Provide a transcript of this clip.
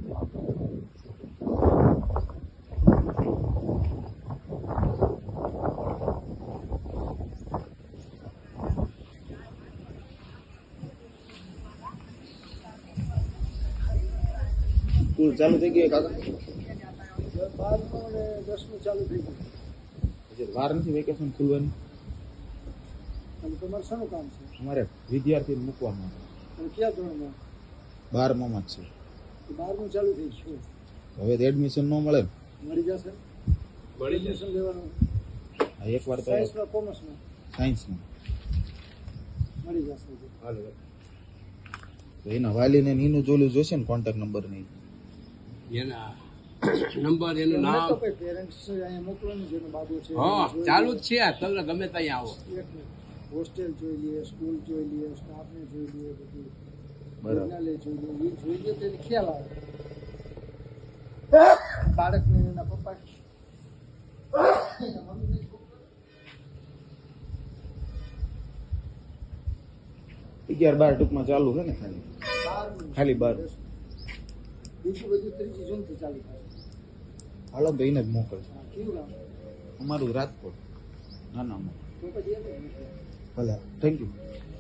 School ચાલુ થઈ ગઈ કાકા? 12 અને 10 ચાલુ થઈ ગયું. વાર નથી વેકેશન ખુલવાની. તમારે શાનું કામ છે? અમારે વિદ્યાર્થી મૂકવામાં. અને કયા ધોરણમાં? 12માં જ છે. 12મું ચાલુ થઈ ગયું. હવે એડમિશન ન મળે. મળી જશે. એડમિશન લેવાનું. એક વાર તો સાયન્સમાં, કોમર્સમાં? સાયન્સમાં મળી જશે. તો એના વાલીને એનું જોલું જોશે ને, કોન્ટેક્ટ નંબર નહીં એના નંબર, એનું નામ. પેરેન્ટ્સ અહીંયા મોકલવાનું છે, એનો બાબુ છે. હા, ચાલુ જ છે. તમે ગમે ત્યાં આવો. હોસ્ટેલ જોઈ લઈએ, સ્કૂલ જોઈ લઈએ, સ્ટાફને જોઈ લઈએ, બધું બરાબર જોઈ લઈએ. એ જોઈ લઈએ તો એને ખ્યાલ આવે બાળકને, એના પપ્પા 11-12 ટૂંકમાં ચાલુ છે ને, ખાલી 12. બીજું બધું 3 જૂનથી ચાલુ થાય. હાલો તો એને જ મોકલ. કેવું કામ? અમારું રાજકોટ. ના ના તો પછી ભલે, થેન્ક યુ.